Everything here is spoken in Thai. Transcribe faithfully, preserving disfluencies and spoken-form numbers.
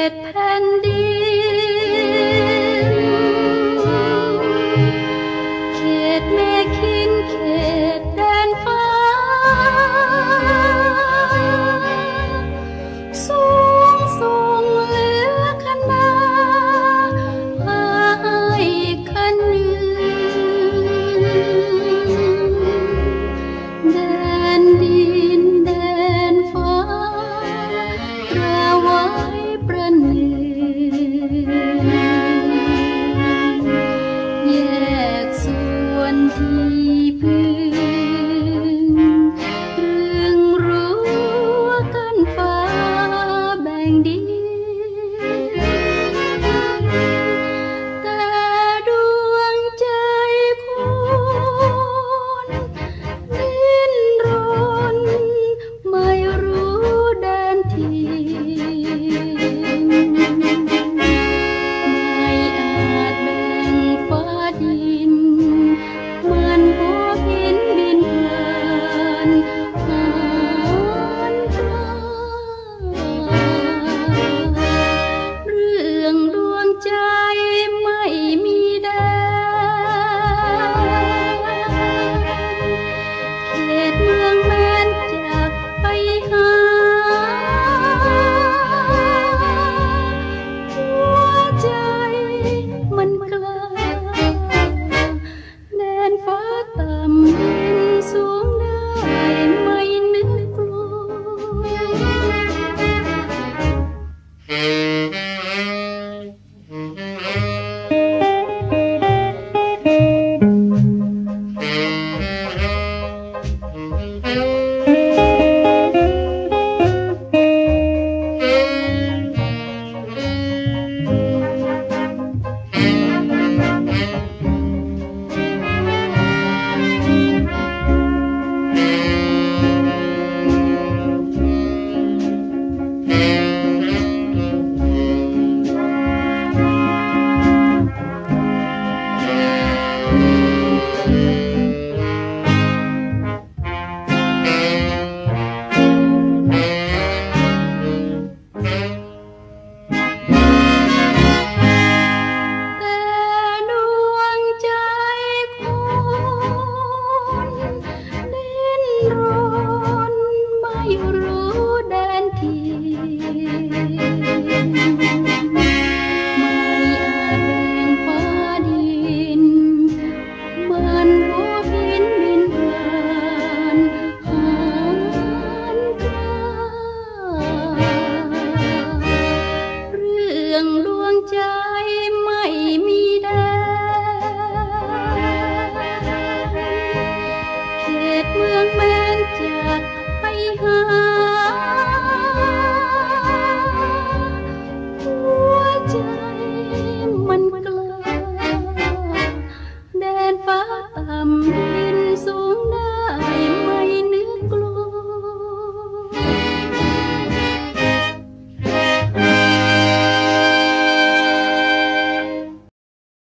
ตแผ่นดินเขตแม่คินเขตแดนฟ้าสูงส่งเหลือขนาพายคันยืนแดนดินแดนฟ้าระไว้ประหนึ่งแยกส่วนที่พึ่งเรื่องรู้ว่ากันฟ้าแบ่งดินแต่ดวงใจคนดิ้นรนไม่รู้แดนทินไม่อาจแบ่งฟ้าดินมันหัวหินบินผ่านหานกลาเรื่องดวงใจไม่มีแดนเขตเมืองแม้นจากไปหาหัวใจมันกล้าแดนฟ้าต่ำดินสูงได้ไม่นึกกลัแต่ดวงใจคนดิ้นรนไม่รู้แดนทินไม่อาจแบ่งฟ้าดินมันหัวหินบินผ่านหานกลาเรื่องดวงใจไม่มีแดนเขตเมืองแม้นจากไปหา